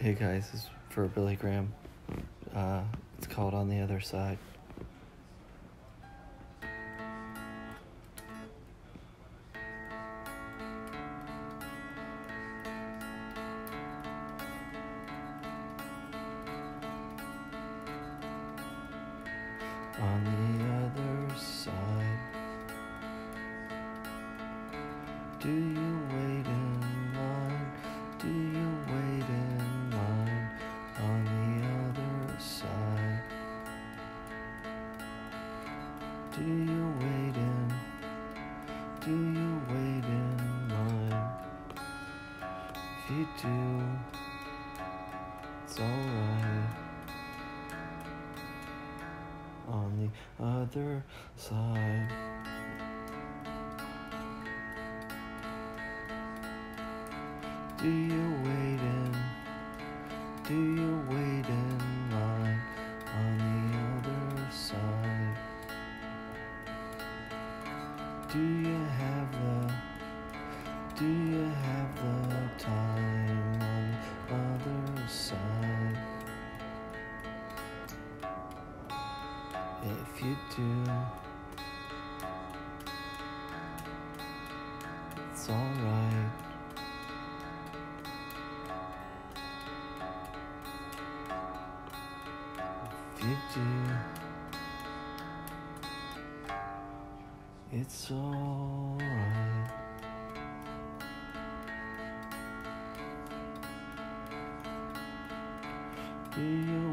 Hey guys, this is for Billy Graham. It's called On the Other Side. On the other side, do you wait in line? Do you wait in line? On the other side, do you wait in? Do you wait in line? If you do, it's alright. On the other side, do you wait in? Do you wait in line? On the other side, do you have the time? On the other side, if you do, it's alright. If you do, it's alright. Do you